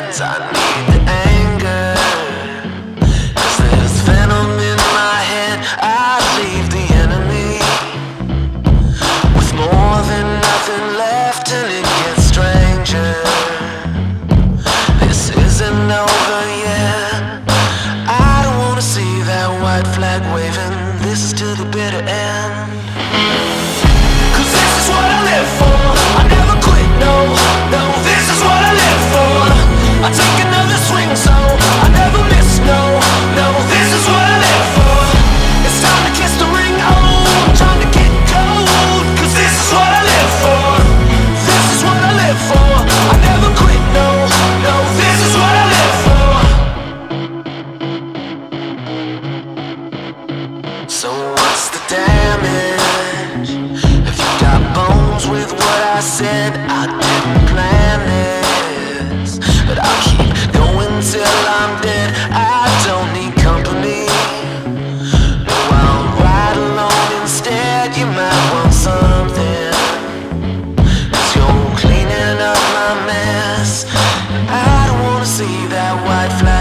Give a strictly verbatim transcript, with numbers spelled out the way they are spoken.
friends, I need the anger, 'cause there's venom in my head. I leave the enemy with more than nothing left, and it gets stranger. This isn't over yet. I don't wanna see that white flag waving. This is to the bitter end. 'Cause this is what I live for. I never quit, no, no. This is what I live for. I take another swing, so I never miss, no, no. This is what I live for. It's time to kiss the ring, oh, I'm trying to get cold. 'Cause this is what I live for. This is what I live for. I never quit, no, no. This is what I live for. So what's the damage? If you got bones with what I said, I didn't plan this, but I'll keep going till I'm dead. I don't need company, no, I'll ride alone instead. You might want something, 'cause you're cleaning up my mess. I don't wanna see that white flag